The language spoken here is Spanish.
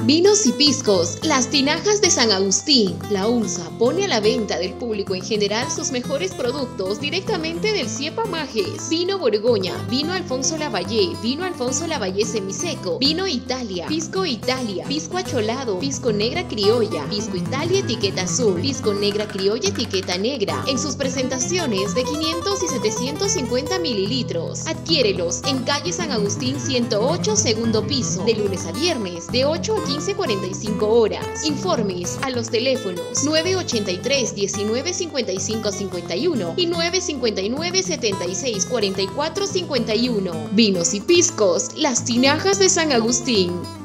Vinos y piscos, las tinajas de San Agustín. La UNSA pone a la venta del público en general sus mejores productos directamente del Ciepa Majes. Vino Borgoña, vino Alfonso Lavallé, vino Alfonso Lavallé semiseco, vino Italia, pisco acholado, pisco negra criolla, pisco Italia etiqueta azul, pisco negra criolla etiqueta negra, en sus presentaciones de 500 y 750 mililitros. Adquiérelos en calle San Agustín 108, segundo piso, de lunes a viernes, de 8 a 15:45 horas. Informes a los teléfonos 983 19 55 51 y 959 76 44 51. Vinos y piscos, las tinajas de San Agustín.